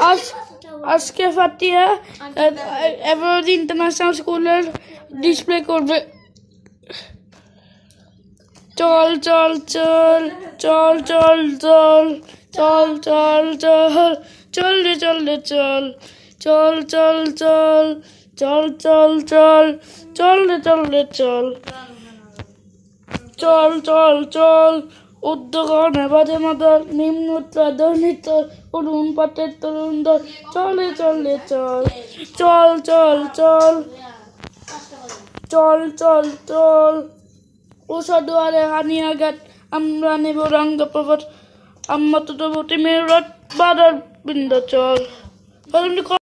আজকে Fatiha Averoes International স্কুলের display করবে। চল চল চল চল চল চল চল চল চল চল রে চল রে চল চল চল চল চল চল চল চল রে চল রে চল চল চল চল উদ্যোগনে বাজে মাদল নিম্নোত্তর ধ্বনিত অরুণ পাটের তরুণ দল চলে চলে চল চল চল চল চল চল চল উষাদুয়ারে হানিয়াঘাট আমরা নেব রঙ্গপ্রভাত আম্মা তো মেরুরাত বাধার বিন্দু চল